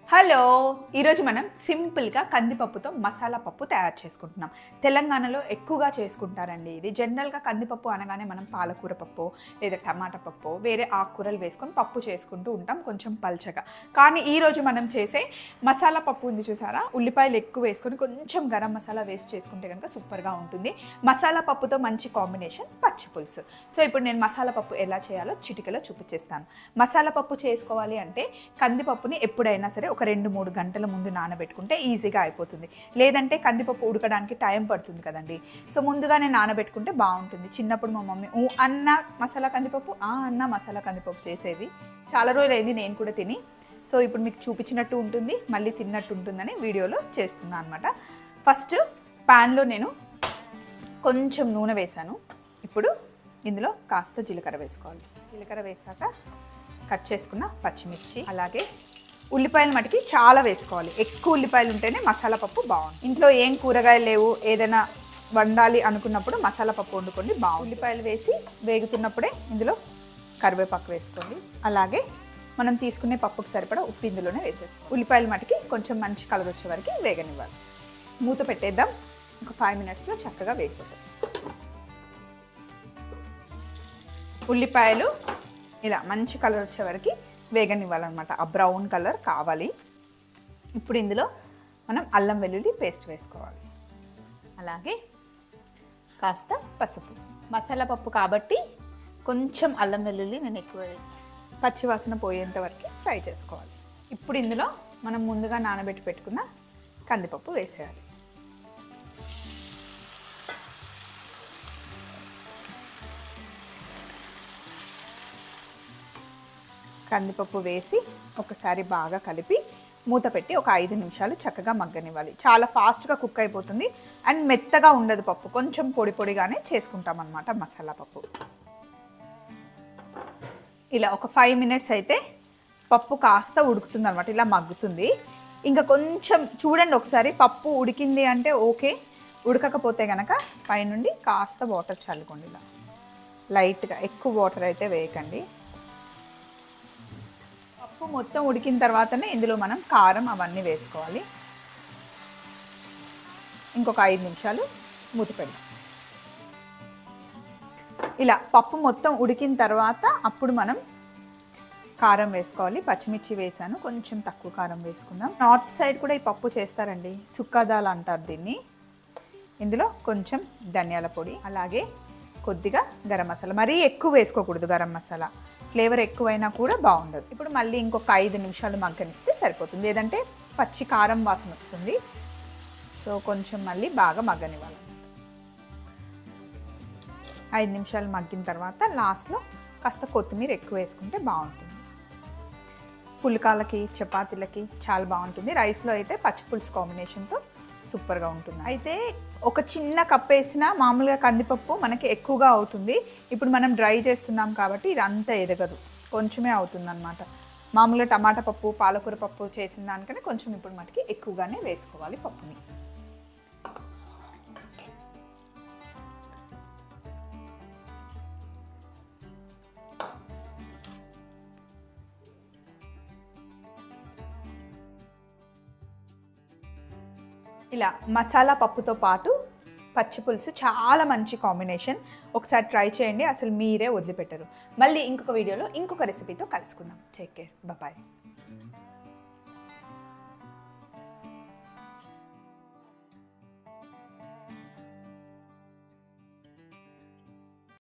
Hello ఈరోజు మనం సింపుల్గా కందిపప్పుతో మసాలా పప్పు తయారు చేసుకుంటున్నాం. తెలంగాణలో ఎక్కువగా చేసుకుంటారండి. ఇది జనరల్గా కందిపప్పు అనగానే మనం పాలకూర పప్పు లేదా టమాటా పప్పు వేరే ఆకుకూరలు వేసుకొని పప్పు చేసుకుంటూ ఉంటాం కొంచెం పల్చగా. కానీ ఈరోజు మనం చేసే మసాలా పప్పు ఉంది చూసారా, ఉల్లిపాయలు ఎక్కువ వేసుకొని కొంచెం గరం మసాలా వేసి చేసుకుంటే కనుక సూపర్గా ఉంటుంది. మసాలా పప్పుతో మంచి కాంబినేషన్ పచ్చి పులుసు. సో ఇప్పుడు నేను మసాలా పప్పు ఎలా చేయాలో చిటికలో చూపించేస్తాను. మసాలా పప్పు చేసుకోవాలి అంటే కందిపప్పుని ఎప్పుడైనా సరే ఒక 2-3 గంటల ముందు నానబెట్టుకుంటే ఈజీగా అయిపోతుంది. లేదంటే కందిపప్పు ఉడకడానికి టైం పడుతుంది కదండి. సో ముందుగానే నానబెట్టుకుంటే బాగుంటుంది. చిన్నప్పుడు మా మమ్మీ అన్న మసాలా కందిపప్పు అన్న మసాలా కందిపప్పు చేసేది. చాలా రోజులైంది నేను కూడా తిని. సో ఇప్పుడు మీకు చూపించినట్టు ఉంటుంది, మళ్ళీ తిన్నట్టు ఉంటుందని వీడియోలో చేస్తున్నాను అనమాట. ఫస్ట్ ప్యాన్లో నేను కొంచెం నూనె వేసాను. ఇప్పుడు ఇందులో కాస్త జీలకర్ర వేసుకోవాలి. జీలకర్ర వేసాక కట్ చేసుకున్న పచ్చిమిర్చి, అలాగే ఉల్లిపాయలు మటుకి చాలా వేసుకోవాలి. ఎక్కువ ఉల్లిపాయలు ఉంటేనే మసాలా పప్పు బాగుంటుంది. ఇంట్లో ఏం కూరగాయలు లేవు, ఏదైనా వండాలి అనుకున్నప్పుడు మసాలా పప్పు వండుకోండి బాగుంది. ఉల్లిపాయలు వేసి వేగుతున్నప్పుడే ఇందులో కరివేపాకు వేసుకోండి. అలాగే మనం తీసుకునే పప్పుకు సరిపడా ఉప్పు ఇందులోనే వేసేసుకోండి. ఉల్లిపాయలు మటుకి కొంచెం మంచి కలర్ వచ్చే వరకు వేగనివ్వాలి. మూత పెట్టేద్దాం. ఒక 5 మినిట్స్లో చక్కగా వేగిపోతాయి. ఉల్లిపాయలు ఇలా మంచి కలర్ వచ్చే వరకు వేగనివ్వాలన్నమాట. ఆ బ్రౌన్ కలర్ కావాలి. ఇప్పుడు ఇందులో మనం అల్లం వెల్లుల్లి పేస్ట్ వేసుకోవాలి. అలాగే కాస్త పసుపు. మసాలా పప్పు కాబట్టి కొంచెం అల్లం వెల్లుల్లి నేను ఎక్కువ వేస్తాను. పచ్చివాసన పోయేంత వరకు ఫ్రై చేసుకోవాలి. ఇప్పుడు ఇందులో మనం ముందుగా నానబెట్టి పెట్టుకున్న కందిపప్పు వేసేయాలి. కందిపప్పు వేసి ఒకసారి బాగా కలిపి మూత పెట్టి ఒక 5 నిమిషాలు చక్కగా మగ్గనివ్వాలి. చాలా ఫాస్ట్గా కుక్ అయిపోతుంది అండ్ మెత్తగా ఉండదు పప్పు. కొంచెం పొడి పొడిగానే చేసుకుంటాం అన్నమాట మసాలా పప్పు. ఇలా ఒక 5 మినిట్స్ అయితే పప్పు కాస్త ఉడుకుతుంది అనమాట, ఇలా మగ్గుతుంది. ఇంకా కొంచెం చూడండి ఒకసారి, పప్పు ఉడికింది అంటే ఓకే. ఉడకకపోతే కనుక పైనుండి కాస్త వాటర్ చల్లుకోండి. ఇలా లైట్గా, ఎక్కువ వాటర్ అయితే వేయకండి. పప్పు మొత్తం ఉడికిన తర్వాతనే ఇందులో మనం కారం అవన్నీ వేసుకోవాలి. ఇంకొక 5 నిమిషాలు మూత పెడదాం. ఇలా పప్పు మొత్తం ఉడికిన తర్వాత అప్పుడు మనం కారం వేసుకోవాలి. పచ్చిమిర్చి వేసాను, కొంచెం తక్కువ కారం వేసుకుందాం. నార్త్ సైడ్ కూడా ఈ పప్పు చేస్తారండి, సుక్కదాల్ అంటారు దీన్ని. ఇందులో కొంచెం ధనియాల పొడి, అలాగే కొద్దిగా గరం మసాలా. మరీ ఎక్కువ వేసుకోకూడదు గరం మసాలా, ఫ్లేవర్ ఎక్కువైనా కూడా బాగుండదు. ఇప్పుడు మళ్ళీ ఇంకొక 5 నిమిషాలు మగ్గనిస్తే సరిపోతుంది, లేదంటే పచ్చి కారం వాసన వస్తుంది. సో కొంచెం మళ్ళీ బాగా మగ్గనివ్వాలి. 5 నిమిషాలు మగ్గిన తర్వాత లాస్ట్లో కాస్త కొత్తిమీర ఎక్కువ వేసుకుంటే బాగుంటుంది. పుల్కాలకి, చపాతీలకి చాలా బాగుంటుంది. రైస్లో అయితే పచ్చి పులుసు కాంబినేషన్తో సూపర్గా ఉంటుంది. అయితే ఒక చిన్న కప్ వేసిన మామూలుగా కందిపప్పు మనకి ఎక్కువగా అవుతుంది. ఇప్పుడు మనం డ్రై చేస్తున్నాం కాబట్టి ఇది అంతా ఎదగదు, కొంచెమే అవుతుంది అనమాట. మామూలుగా టమాటా పప్పు, పాలకూర పప్పు చేసిన దానికనే కొంచెం ఇప్పుడు మనకి ఎక్కువగానే వేసుకోవాలి పప్పుని. ఇలా మసాలా పప్పుతో పాటు పచ్చి పులుసు చాలా మంచి కాంబినేషన్. ఒకసారి ట్రై చేయండి, అసలు మీరే వదిలిపెట్టరు. మళ్ళీ ఇంకొక వీడియోలో ఇంకొక రెసిపీతో కలుసుకుందాం. Take care, bye.